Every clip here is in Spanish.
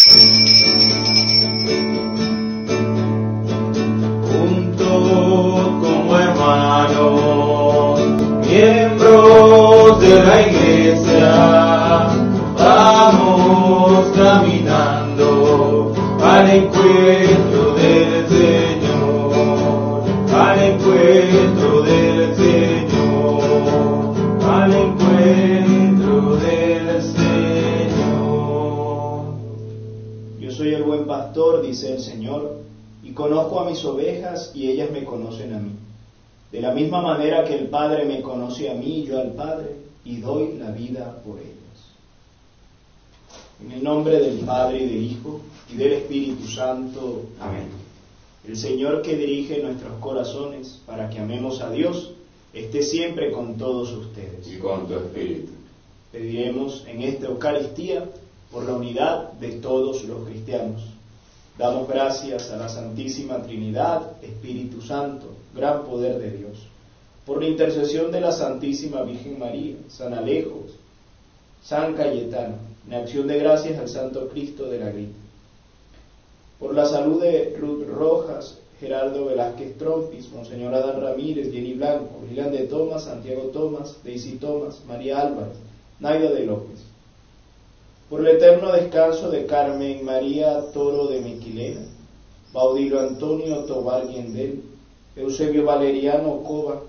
Juntos como hermanos, miembros de la iglesia, vamos caminando al encuentro del Señor, al encuentro del Señor, al encuentro del Señor. Yo soy el buen pastor, dice el Señor, y conozco a mis ovejas y ellas me conocen a mí. De la misma manera que el Padre me conoce a mí, yo al Padre, y doy la vida por ellas. En el nombre del Padre y del Hijo y del Espíritu Santo. Amén. El Señor que dirige nuestros corazones para que amemos a Dios, esté siempre con todos ustedes. Y con tu espíritu. Pediremos en esta Eucaristía por la unidad de todos los cristianos. Damos gracias a la Santísima Trinidad, Espíritu Santo, gran poder de Dios, por la intercesión de la Santísima Virgen María, San Alejo, San Cayetano, en acción de gracias al Santo Cristo de la Grita, por la salud de Ruth Rojas, Gerardo Velázquez Trompis, Monseñor Adán Ramírez, Jenny Blanco, Lilian de Tomás, Santiago Tomás, Daisy Tomás, María Álvarez, Naida de López, por el eterno descanso de Carmen María Toro de Miquilena, Baudilio Antonio Tobar Guindel, Eusebio Valeriano Cova,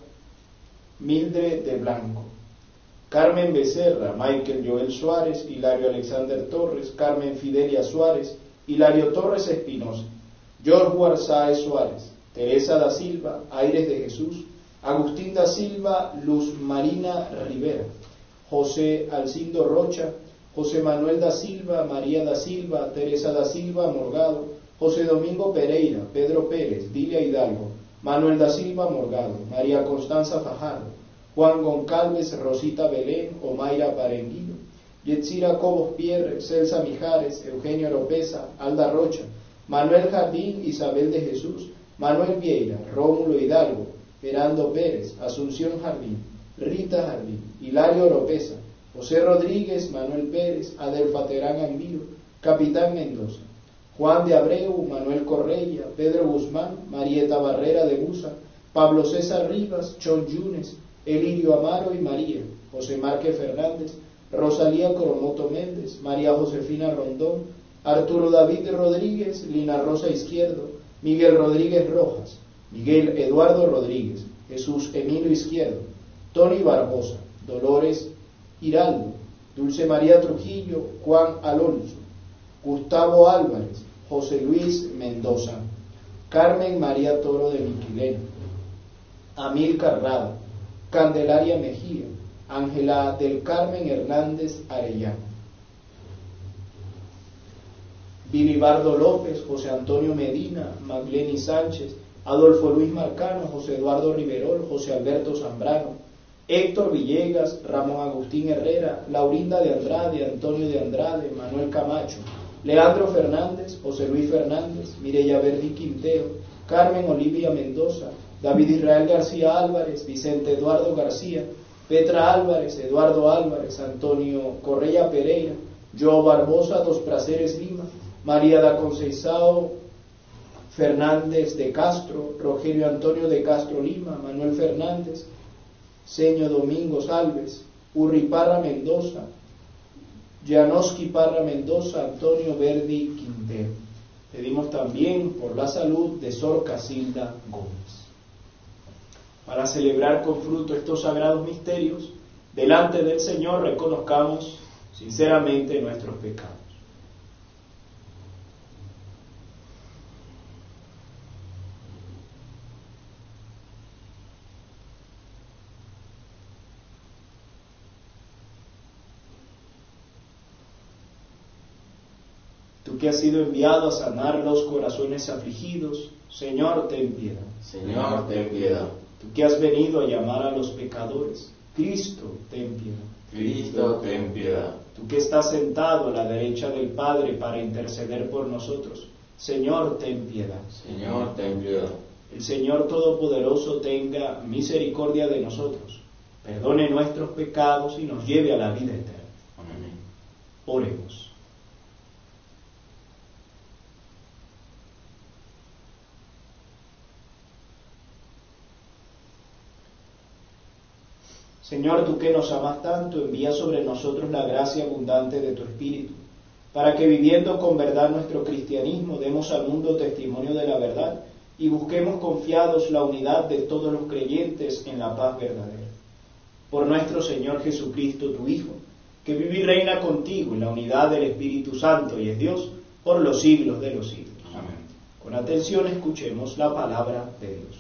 Mildred de Blanco, Carmen Becerra, Michael Joel Suárez, Hilario Alexander Torres, Carmen Fidelia Suárez, Hilario Torres Espinosa, George Warsaez Suárez, Teresa da Silva, Aires de Jesús, Agustín da Silva, Luz Marina Rivera, José Alcindo Rocha, José Manuel da Silva, María da Silva, Teresa da Silva Morgado, José Domingo Pereira, Pedro Pérez, Dilia Hidalgo, Manuel da Silva Morgado, María Constanza Fajardo, Juan Goncalves, Rosita Belén, Omaira Parenguillo, Yetzira Cobos Pierre, Celsa Mijares, Eugenio Oropesa, Alda Rocha, Manuel Jardín, Isabel de Jesús, Manuel Vieira, Rómulo Hidalgo, Gerando Pérez, Asunción Jardín, Rita Jardín, Hilario Oropesa, José Rodríguez, Manuel Pérez, Adelfa Terán Ambiro, Capitán Mendoza, Juan de Abreu, Manuel Correia, Pedro Guzmán, Marieta Barrera de Busa, Pablo César Rivas, Chon Yunes, Elirio Amaro y María, José Márquez Fernández, Rosalía Coromoto Méndez, María Josefina Rondón, Arturo David Rodríguez, Lina Rosa Izquierdo, Miguel Rodríguez Rojas, Miguel Eduardo Rodríguez, Jesús Emilio Izquierdo, Tony Barbosa, Dolores Hiraldo, Dulce María Trujillo, Juan Alonso, Gustavo Álvarez, José Luis Mendoza, Carmen María Toro de Miquilena, Amil Carrada, Candelaria Mejía, Ángela del Carmen Hernández Arellano, Bilibardo López, José Antonio Medina, Magleni Sánchez, Adolfo Luis Marcano, José Eduardo Riverol, José Alberto Zambrano, Héctor Villegas, Ramón Agustín Herrera, Laurinda de Andrade, Antonio de Andrade, Manuel Camacho, Leandro Fernández, José Luis Fernández, Mireya Verdi Quinteo, Carmen Olivia Mendoza, David Israel García Álvarez, Vicente Eduardo García, Petra Álvarez, Eduardo Álvarez, Antonio Correia Pereira, Joe Barbosa Dos Prazeres Lima, María da Conceição Fernández de Castro, Rogelio Antonio de Castro Lima, Manuel Fernández, Seño Domingos Alves, Urri Parra Mendoza, Janoski Parra Mendoza, Antonio Verdi Quintero. Pedimos también por la salud de Sor Casilda Gómez. Para celebrar con fruto estos sagrados misterios, delante del Señor reconozcamos sinceramente nuestros pecados. Tú que has sido enviado a sanar los corazones afligidos, Señor, ten piedad. Señor, ten piedad. Tú que has venido a llamar a los pecadores, Cristo, ten piedad. Cristo, ten piedad. Tú que estás sentado a la derecha del Padre para interceder por nosotros, Señor, ten piedad. Señor, ten piedad. El Señor Todopoderoso tenga misericordia de nosotros, perdone nuestros pecados y nos lleve a la vida eterna. Amén. Oremos. Señor, tú que nos amas tanto, envía sobre nosotros la gracia abundante de tu Espíritu, para que viviendo con verdad nuestro cristianismo demos al mundo testimonio de la verdad y busquemos confiados la unidad de todos los creyentes en la paz verdadera. Por nuestro Señor Jesucristo, tu Hijo, que vive y reina contigo en la unidad del Espíritu Santo y es Dios por los siglos de los siglos. Amén. Con atención escuchemos la palabra de Dios.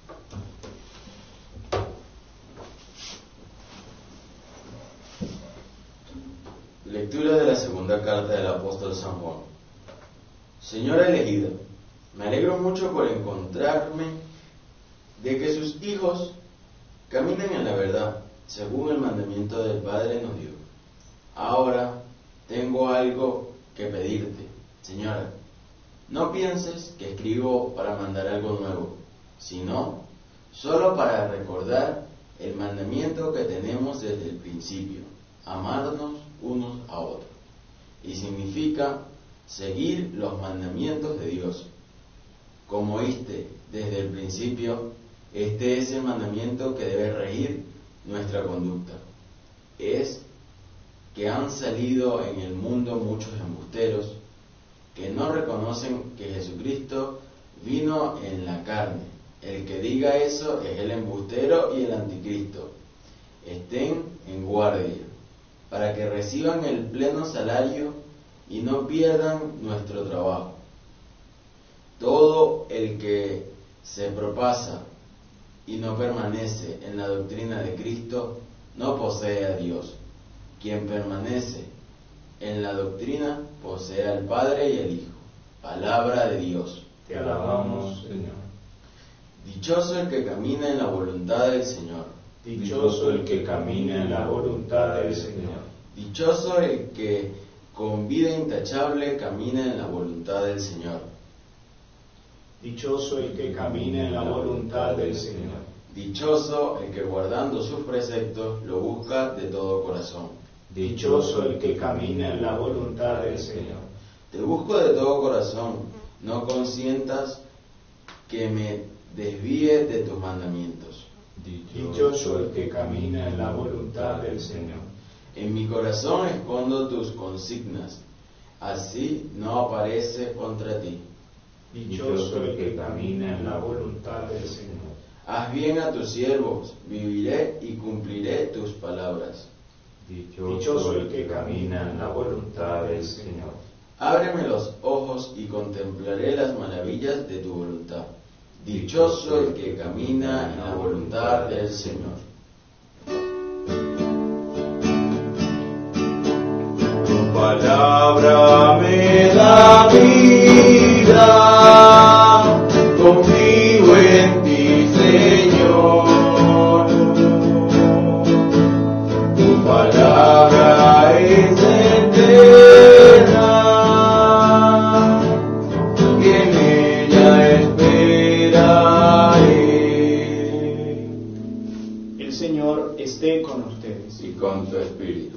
Lectura de la segunda carta del apóstol San Juan. Señora elegida, me alegro mucho por encontrarme de que sus hijos caminen en la verdad, según el mandamiento del Padre nos dio. Ahora tengo algo que pedirte, señora. No pienses que escribo para mandar algo nuevo, sino solo para recordar el mandamiento que tenemos desde el principio, amarnos unos a otros. Y significa seguir los mandamientos de Dios. Como oíste desde el principio, este es el mandamiento que debe regir nuestra conducta. Es que han salido en el mundo muchos embusteros que no reconocen que Jesucristo vino en la carne. El que diga eso es el embustero y el anticristo. Estén en guardia, para que reciban el pleno salario y no pierdan nuestro trabajo. Todo el que se propasa y no permanece en la doctrina de Cristo no posee a Dios. Quien permanece en la doctrina posee al Padre y al Hijo. Palabra de Dios. Te alabamos, Señor. Dichoso el que camina en la voluntad del Señor. Dichoso el que camina en la voluntad del Señor. Dichoso el que con vida intachable camina en la voluntad del Señor. Dichoso el que camina en la voluntad del Señor. Dichoso el que guardando sus preceptos lo busca de todo corazón. Dichoso el que camina en la voluntad del Señor. Te busco de todo corazón, no consientas que me desvíe de tus mandamientos. Dichoso el que camina en la voluntad del Señor. En mi corazón escondo tus consignas, así no aparece contra ti. Dichoso el que camina en la voluntad del Señor. Haz bien a tus siervos, viviré y cumpliré tus palabras. Dichoso el que camina en la voluntad del Señor. Ábreme los ojos y contemplaré las maravillas de tu voluntad. Dichoso el que camina en la voluntad del Señor. Tu palabra me da vida, confío en ti, Señor. Tu palabra es eterna, y en ella esperaré. El Señor esté con ustedes. Y con tu espíritu.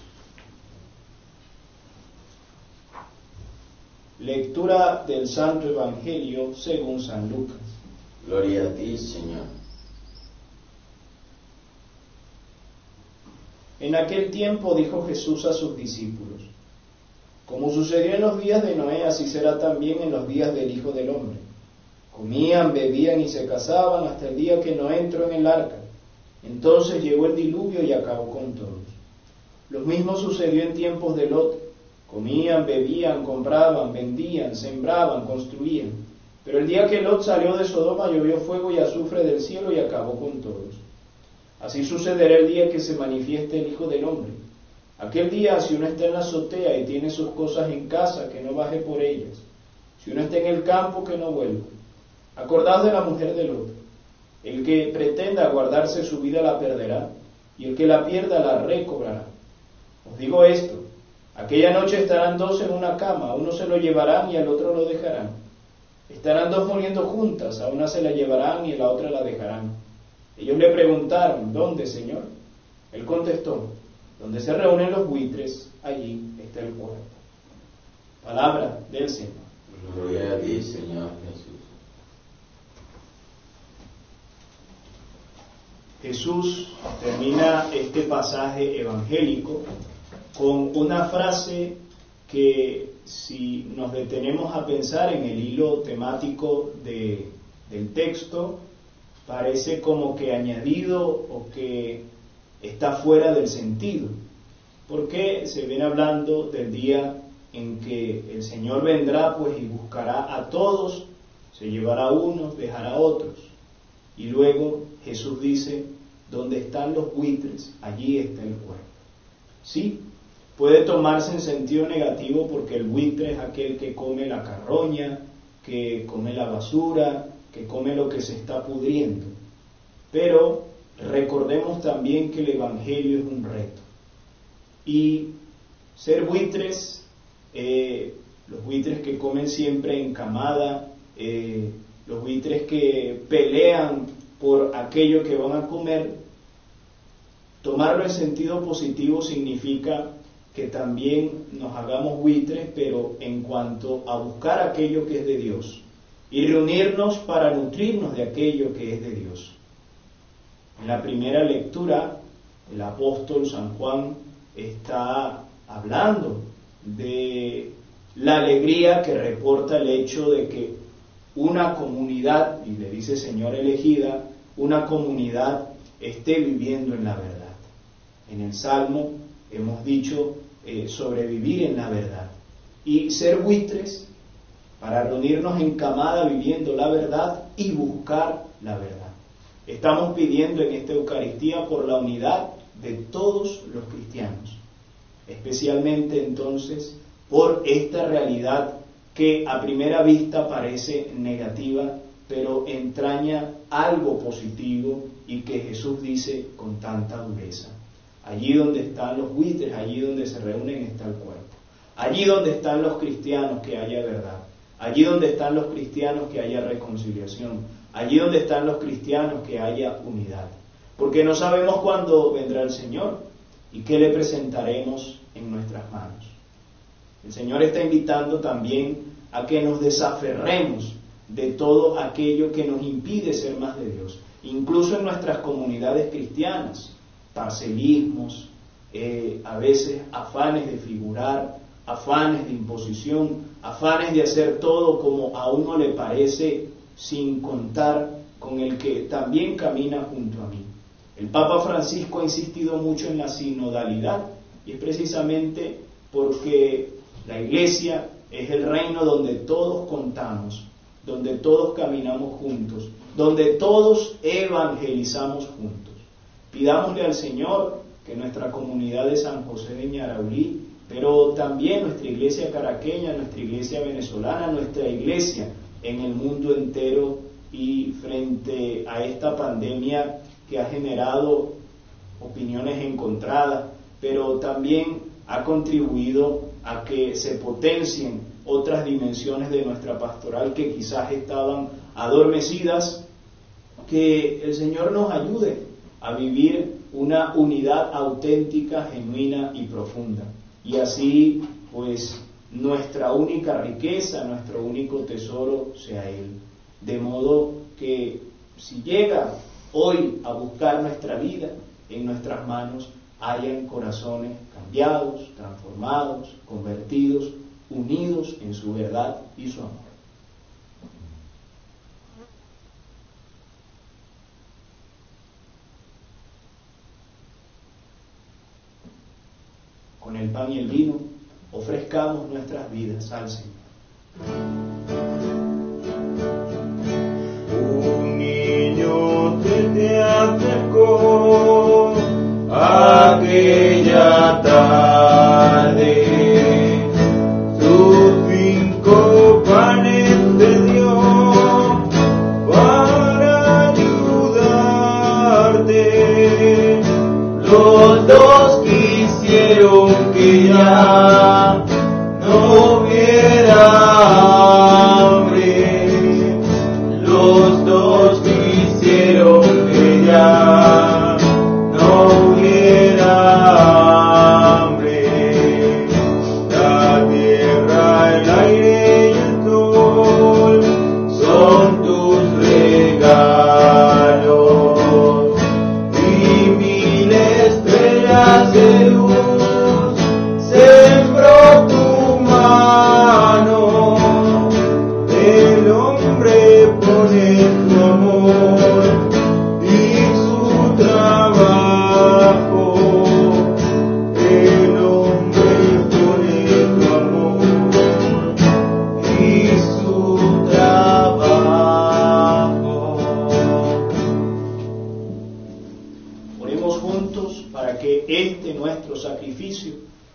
Lectura del Santo Evangelio según San Lucas. Gloria a ti, Señor. En aquel tiempo dijo Jesús a sus discípulos: como sucedió en los días de Noé, así será también en los días del Hijo del Hombre. Comían, bebían y se casaban hasta el día que Noé entró en el arca. Entonces llegó el diluvio y acabó con todos. Lo mismo sucedió en tiempos de Lot. Comían, bebían, compraban, vendían, sembraban, construían. Pero el día que Lot salió de Sodoma llovió fuego y azufre del cielo y acabó con todos. Así sucederá el día que se manifieste el Hijo del Hombre. Aquel día, si uno está en la azotea y tiene sus cosas en casa, que no baje por ellas. Si uno está en el campo, que no vuelva. Acordaos de la mujer de Lot. El que pretenda guardarse su vida la perderá, y el que la pierda la recobrará. Os digo esto: aquella noche estarán dos en una cama, a uno se lo llevarán y al otro lo dejarán. Estarán dos muriendo juntas, a una se la llevarán y a la otra la dejarán. Ellos le preguntaron: ¿dónde, Señor? Él contestó: donde se reúnen los buitres, allí está el cuerpo. Palabra del Señor. Gloria a ti, Señor Jesús. Jesús termina este pasaje evangélico con una frase que, si nos detenemos a pensar en el hilo temático del texto, parece como que añadido o que está fuera del sentido, porque se viene hablando del día en que el Señor vendrá pues y buscará a todos, se llevará a unos, dejará a otros, y luego Jesús dice: donde están los buitres, allí está el cuervo. Sí, puede tomarse en sentido negativo, porque el buitre es aquel que come la carroña, que come la basura, que come lo que se está pudriendo. Pero recordemos también que el Evangelio es un reto. Y ser buitres, los buitres que comen siempre en camada, los buitres que pelean por aquello que van a comer, tomarlo en sentido positivo significa que también nos hagamos buitres, pero en cuanto a buscar aquello que es de Dios y reunirnos para nutrirnos de aquello que es de Dios. En la primera lectura, el apóstol San Juan está hablando de la alegría que reporta el hecho de que una comunidad, y le dice Señora elegida, una comunidad esté viviendo en la verdad. En el Salmo hemos dicho sobrevivir en la verdad. Y ser buitres para reunirnos en camada viviendo la verdad y buscar la verdad. Estamos pidiendo en esta Eucaristía por la unidad de todos los cristianos, especialmente entonces por esta realidad que a primera vista parece negativa, pero entraña algo positivo y que Jesús dice con tanta dureza. Allí donde están los buitres, allí donde se reúnen está el cuerpo. Allí donde están los cristianos, que haya verdad. Allí donde están los cristianos, que haya reconciliación. Allí donde están los cristianos, que haya unidad. Porque no sabemos cuándo vendrá el Señor y qué le presentaremos en nuestras manos. El Señor está invitando también a que nos desaferremos de todo aquello que nos impide ser más de Dios, incluso en nuestras comunidades cristianas, parcelismos, a veces afanes de figurar, afanes de imposición, afanes de hacer todo como a uno le parece, sin contar con el que también camina junto a mí. El Papa Francisco ha insistido mucho en la sinodalidad, y es precisamente porque la Iglesia es el reino donde todos contamos, donde todos caminamos juntos, donde todos evangelizamos juntos. Pidámosle al Señor que nuestra comunidad de San José de Ñaraulí, pero también nuestra iglesia caraqueña, nuestra iglesia venezolana, nuestra iglesia en el mundo entero, y frente a esta pandemia que ha generado opiniones encontradas, pero también ha contribuido a que se potencien otras dimensiones de nuestra pastoral que quizás estaban adormecidas, que el Señor nos ayude a vivir una unidad auténtica, genuina y profunda. Y así, pues, nuestra única riqueza, nuestro único tesoro sea Él. De modo que si llega hoy a buscar nuestra vida, en nuestras manos hayan corazones cambiados, transformados, convertidos, unidos en su verdad y su amor. Con el pan y el vino, ofrezcamos nuestras vidas al Señor. Un niño que te acercó aquella tarde, sus 5 panes te dio para ayudarte. Los dos quisieron que ya no hubiera hambre. Los dos quisieron que ya no hubiera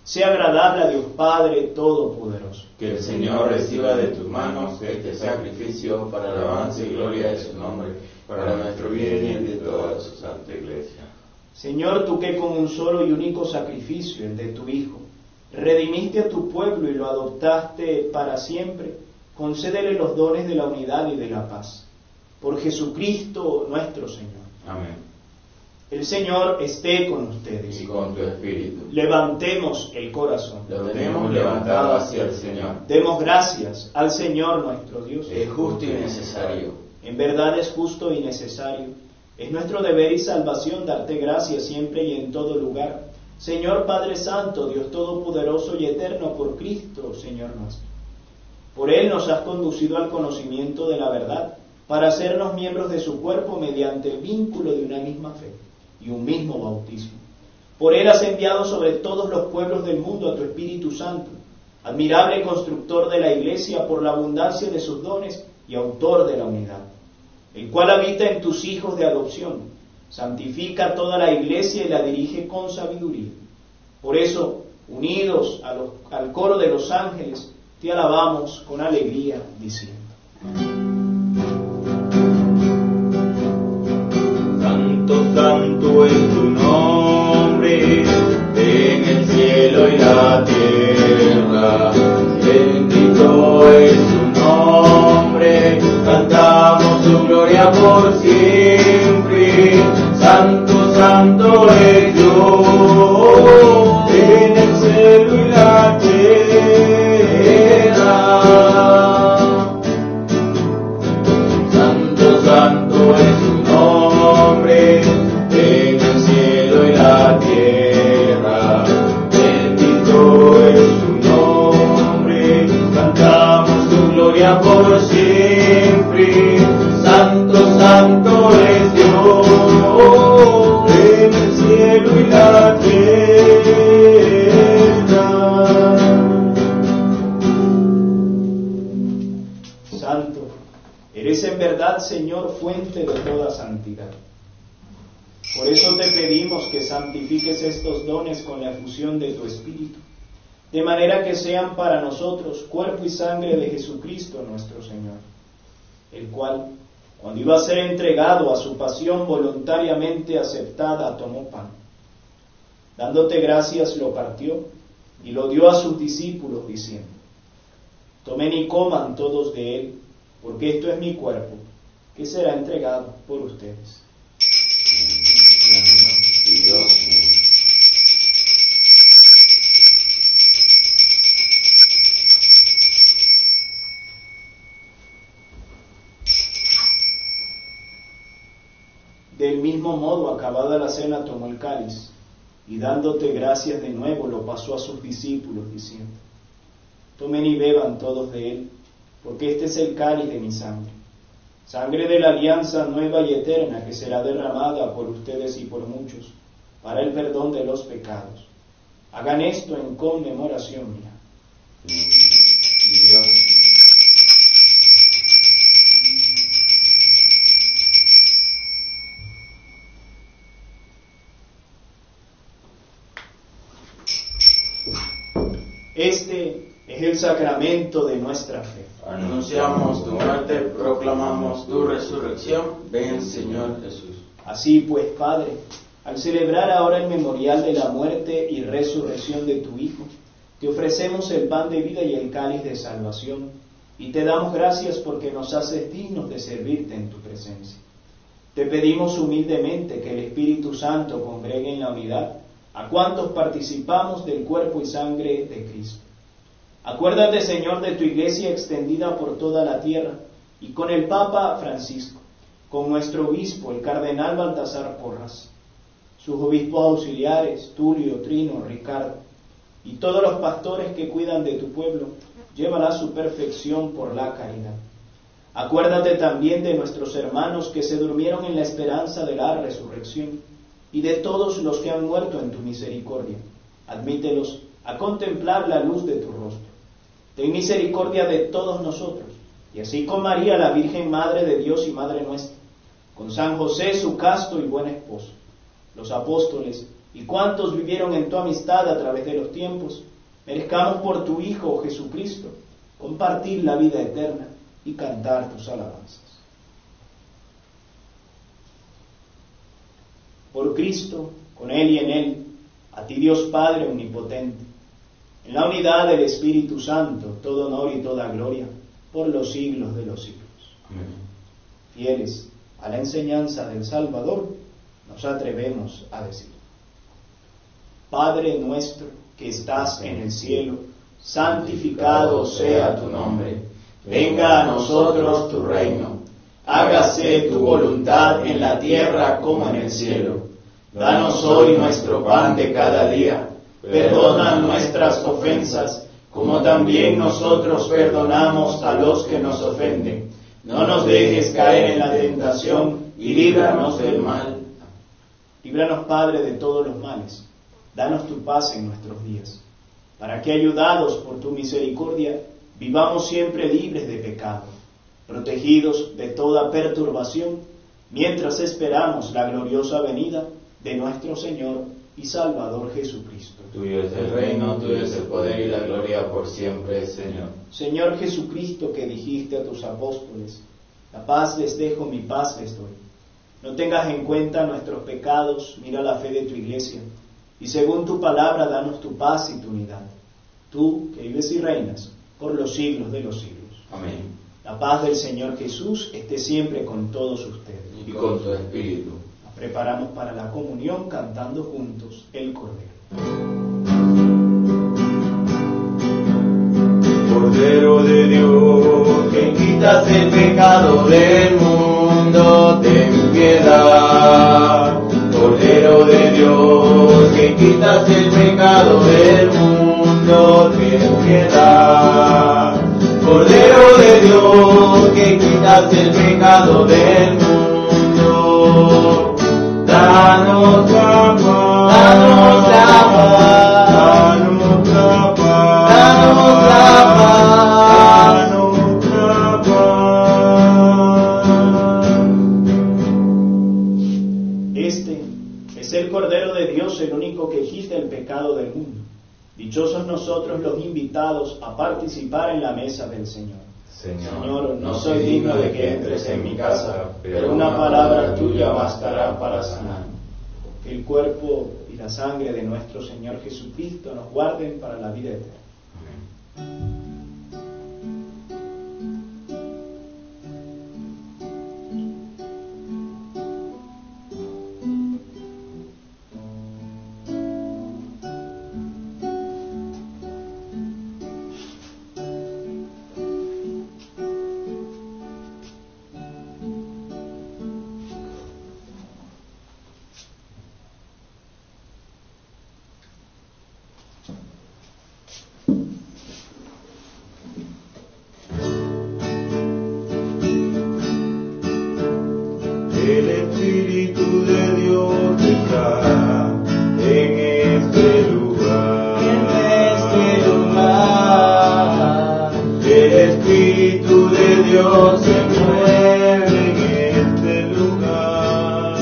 sea agradable a Dios Padre Todopoderoso. Que el Señor reciba de tus manos este sacrificio para la alabanza y gloria de su nombre, para nuestro bien y el de toda su santa Iglesia. Señor, tú que con un solo y único sacrificio, el de tu Hijo, redimiste a tu pueblo y lo adoptaste para siempre, concédele los dones de la unidad y de la paz. Por Jesucristo nuestro Señor. Amén. El Señor esté con ustedes. Y con tu espíritu. Levantemos el corazón. Lo tenemos levantado hacia el Señor. Demos gracias al Señor nuestro Dios. Es justo y necesario. En verdad es justo y necesario. Es nuestro deber y salvación darte gracias siempre y en todo lugar. Señor Padre Santo, Dios Todopoderoso y Eterno, por Cristo, Señor nuestro. Por Él nos has conducido al conocimiento de la verdad, para hacernos miembros de su cuerpo mediante el vínculo de una misma fe y un mismo bautismo. Por Él has enviado sobre todos los pueblos del mundo a tu Espíritu Santo, admirable constructor de la Iglesia por la abundancia de sus dones y autor de la unidad, el cual habita en tus hijos de adopción, santifica toda la Iglesia y la dirige con sabiduría. Por eso, unidos al coro de los ángeles, te alabamos con alegría, diciendo: Santo es tu nombre, en el cielo y la tierra. Bendito es tu nombre, cantamos tu gloria por siempre. Santo, santo es Dios, en el cielo y la tierra. Santo, santo es tu nombre, en el cielo y la tierra. Bendito es tu nombre, cantamos tu gloria por siempre. Santo, santo es Dios, en el cielo y la tierra. Santo, eres en verdad, Señor, fuente de toda santidad. Por eso te pedimos que santifiques estos dones con la efusión de tu Espíritu, de manera que sean para nosotros cuerpo y sangre de Jesucristo nuestro Señor, el cual, cuando iba a ser entregado a su pasión voluntariamente aceptada, tomó pan. Dándote gracias, lo partió y lo dio a sus discípulos, diciendo: tomen y coman todos de él, porque esto es mi cuerpo, que será entregado por ustedes. Dios mío. Del mismo modo, acabada la cena, tomó el cáliz, y dándote gracias de nuevo, lo pasó a sus discípulos, diciendo: tomen y beban todos de él, porque este es el cáliz de mi sangre, sangre de la alianza nueva y eterna, que será derramada por ustedes y por muchos, para el perdón de los pecados. Hagan esto en conmemoración mía. Dios. Este es el sacramento de nuestra fe. Anunciamos tu muerte, proclamamos tu resurrección. Ven, Señor Jesús. Así pues, Padre, al celebrar ahora el memorial de la muerte y resurrección de tu Hijo, te ofrecemos el pan de vida y el cáliz de salvación, y te damos gracias porque nos haces dignos de servirte en tu presencia. Te pedimos humildemente que el Espíritu Santo congregue en la unidad a cuantos participamos del cuerpo y sangre de Cristo. Acuérdate, Señor, de tu Iglesia extendida por toda la tierra, y con el Papa Francisco, con nuestro obispo, el cardenal Baltasar Porras, sus obispos auxiliares, Tulio, Trino, Ricardo, y todos los pastores que cuidan de tu pueblo, llévala a su perfección por la caridad. Acuérdate también de nuestros hermanos que se durmieron en la esperanza de la resurrección, y de todos los que han muerto en tu misericordia. Admítelos a contemplar la luz de tu rostro. Ten misericordia de todos nosotros, y así con María, la Virgen Madre de Dios y Madre nuestra, con San José, su casto y buen esposo, los apóstoles y cuantos vivieron en tu amistad a través de los tiempos, merezcamos por tu Hijo Jesucristo compartir la vida eterna y cantar tus alabanzas. Por Cristo, con Él y en Él, a ti Dios Padre omnipotente, en la unidad del Espíritu Santo, todo honor y toda gloria, por los siglos de los siglos. Amén. Fieles a la enseñanza del Salvador, nos atrevemos a decir: Padre nuestro que estás en el cielo, santificado sea tu nombre. Venga a nosotros tu reino. Hágase tu voluntad en la tierra como en el cielo. Danos hoy nuestro pan de cada día. Perdona nuestras ofensas, como también nosotros perdonamos a los que nos ofenden. No nos dejes caer en la tentación y líbranos del mal. Líbranos, Padre, de todos los males. Danos tu paz en nuestros días, para que, ayudados por tu misericordia, vivamos siempre libres de pecado, protegidos de toda perturbación, mientras esperamos la gloriosa venida de nuestro Señor y Salvador Jesucristo. Tuyo es el reino, tuyo es el poder y la gloria por siempre, Señor. Señor Jesucristo, que dijiste a tus apóstoles: la paz les dejo, mi paz les doy. No tengas en cuenta nuestros pecados, mira la fe de tu iglesia, y según tu palabra, danos tu paz y tu unidad. Tú, que vives y reinas por los siglos de los siglos. Amén. La paz del Señor Jesús esté siempre con todos ustedes. Y con tu espíritu. Nos preparamos para la comunión cantando juntos el Cordero. Cordero de Dios, que quitas el pecado del mundo, ten piedad. Cordero de Dios, que quitas el pecado del mundo, ten piedad. Cordero de Dios, que quitas el pecado del mundo, danos la paz, danos la paz, danos la paz, danos la paz, danos la paz. Este es el Cordero de Dios, el único que quita el pecado del mundo. Dichosos nosotros los invitados a participar en la mesa del Señor. Señor, no soy digno de que entres en mi casa, pero una palabra tuya bastará para sanar. Que el cuerpo y la sangre de nuestro Señor Jesucristo nos guarden para la vida eterna. Amén. El Espíritu de Dios está en este lugar. En este lugar. El Espíritu de Dios se mueve en este lugar.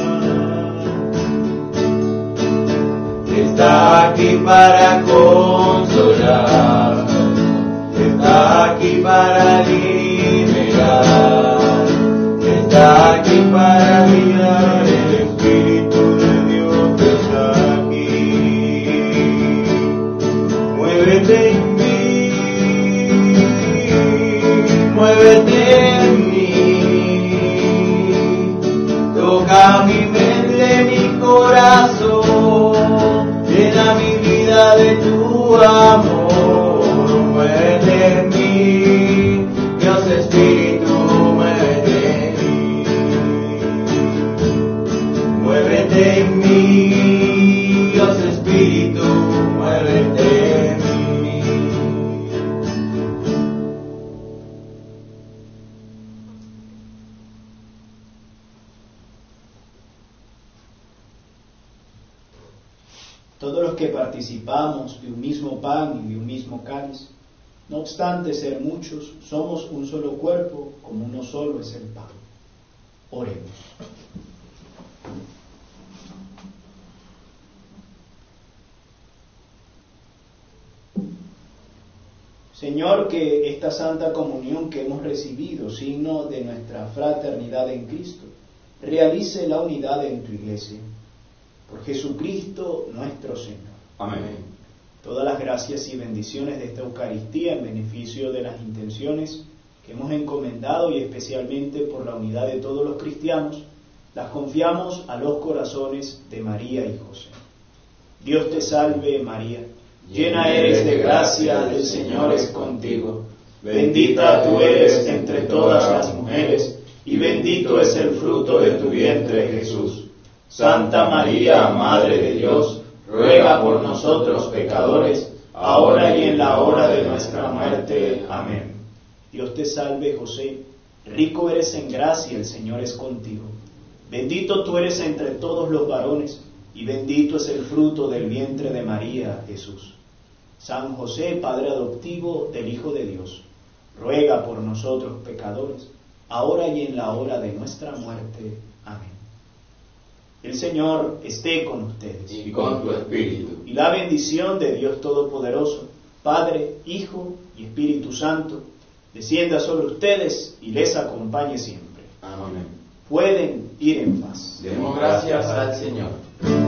Está aquí para consolar. Está aquí para liberar. Está aquí para mirar, el Espíritu de Dios está aquí. Muévete en mí, muévete en mí. Toca mi mente, mi corazón, llena mi vida de tu amor. Muévete en mí, Dios Espíritu, muévete en mí. Muévete en mí, Dios Espíritu, muévete en mí. Todos los que participamos de un mismo pan y de un mismo cáliz, no obstante ser muchos, somos un solo cuerpo, como uno solo es el pan. Oremos. Señor, que esta santa comunión que hemos recibido, signo de nuestra fraternidad en Cristo, realice la unidad en tu iglesia. Por Jesucristo nuestro Señor. Amén. Todas las gracias y bendiciones de esta Eucaristía en beneficio de las intenciones que hemos encomendado y especialmente por la unidad de todos los cristianos, las confiamos a los corazones de María y José. Dios te salve, María, llena eres de gracia, el Señor es contigo. Bendita tú eres entre todas las mujeres, y bendito es el fruto de tu vientre, Jesús. Santa María, Madre de Dios, ruega por nosotros pecadores, ahora y en la hora de nuestra muerte. Amén. Dios te salve, José, rico eres en gracia, el Señor es contigo. Bendito tú eres entre todos los varones, y bendito es el fruto del vientre de María, Jesús. San José, Padre adoptivo del Hijo de Dios, ruega por nosotros pecadores, ahora y en la hora de nuestra muerte. Amén. El Señor esté con ustedes. Y con tu espíritu. Y la bendición de Dios Todopoderoso, Padre, Hijo y Espíritu Santo, descienda sobre ustedes y les acompañe siempre. Amén. Pueden ir en paz. Demos gracias al Señor.